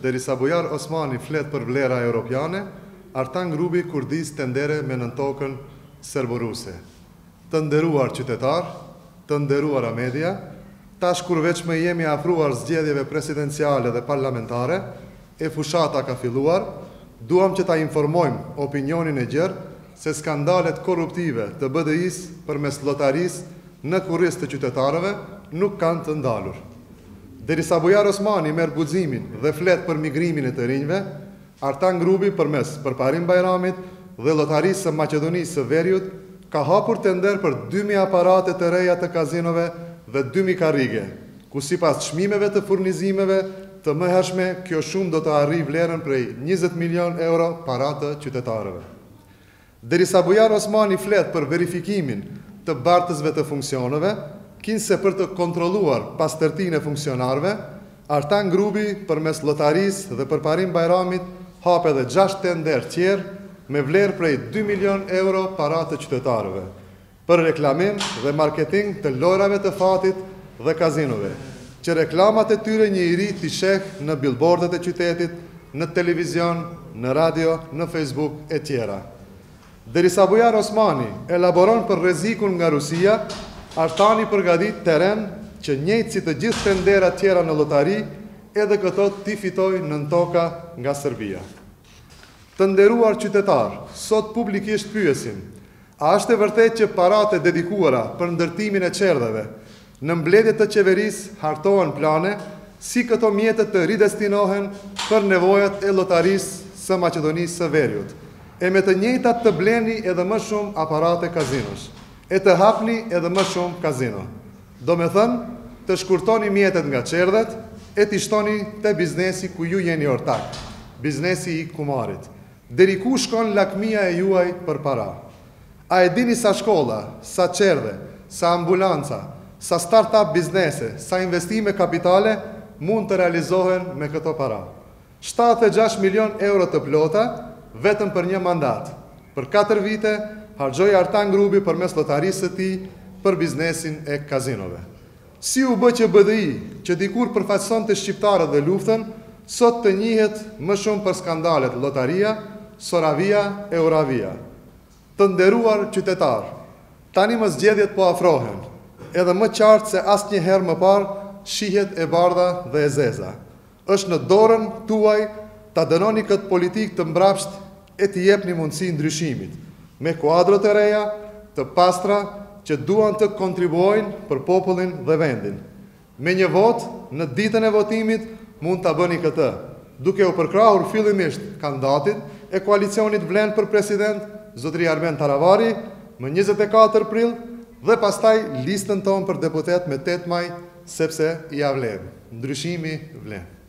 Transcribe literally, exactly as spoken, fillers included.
derisa Bujar Osmani flet për vlera europiane, Artan Grubi kurdis tendere me nën tokën serboruse. Të nderuar qytetar, të nderuara media, tash kur veç me jemi afruar zgjedhjeve presidenciale dhe parlamentare, e fushata ka filluar, duam që ta informojmë opinionin e gjerë se skandalet korruptive të B D I-s përmes lotarisë në kurriz të qytetarëve nuk kanë të ndalur. Derisa Bujar Osmani merr guximin dhe flet për migrimin e të rinjve, Artan Grubi përmes Përparim Bajramit dhe lotarisë së Maqedonisë së Veriut ka hapur tender për dy mijë aparate të reja të kazinove dhe dy mijë karrige, ku sipas çmimeve të furnizimeve të mëhershme kjo shumë do të arrijë vlerën prej njëzet milion euro para të qytetarëve. Derisa Bujar Osmani flet për verifikimin të bartësve të funksioneve, kinse për të kontrolluar pastërtinë e funksionarëve, Artan Grubi përmes lotarisë dhe Përparim Bajramit hap edhe gjashtë tender tjerë me vlerë prej dy milion euro para të qytetarëve, për reklamim dhe marketing të lojrave të fatit dhe kazinove, që reklamat e tyre një i ri t'i sheh në billboardet e qytetit, në televizion, në radio, në Facebook e tjera. Derisa Bujar Osmani elaboron për rrezikun nga Rusia, Artani përgatit teren që njëjtë si të gjithë tenderat tjera në lotari, edhe këto t'i fitoj nën toka nga Serbia. Të nderuar qytetar, sot publikisht pyesim, a është e vërtet që parate dedikuara për ndërtimin e qerdheve në mbledhjet të qeverisë hartohen plane, si këto mjetet të ridestinohen për nevojat e lotarisë së Maqedonisë së Veriut, e me të njëjtat të bleni edhe më shumë aparate kazinosh, e të hapni edhe më shumë kazino. Do me thënë, të shkurtoni mjetet nga qerdhet, e t'i shtoni të biznesi ku ju jeni ortak, biznesi i kumarit. Deri ku shkon lakmia e juaj për para? A e dini sa shkolla, sa qerdhe, sa ambulanca, sa start-up biznese, sa investime kapitale mund të realizohen me këto para? shtatëdhjetë e gjashtë milion euro të plota, vetëm për një mandat. Për katër vite, harxhoi Artan Grubi përmes lotarisë së tij për biznesin e kazinove. Si u bë që B D I, që dikur përfaqësonte shqiptarët dhe luftën, sot të njihet më shumë për skandalet lotaria, Soravia e Euravia. Të nderuar qytetar, tani më zgjedhjet po afrohen, edhe më qartë se asnjëherë më parë shihet e bardha dhe e zeza. Është në dorën tuaj ta dënoni këtë politikë të mbrapsht e t'i jepni mundësi ndryshimit, me kuadrët e reja, të pastra, që duan të kontribuojnë për popullin dhe vendin. Me një vot, në ditën e votimit, mund t'a bëni këtë, duke u përkrahur fillimisht kandidatit e koalicionit Vlen për president, zotëri Armen Taravari, më njëzet e katër prill, dhe pastaj listën tonë për deputet me tetë maj, sepse ja vlen. Ndryshimi vlen.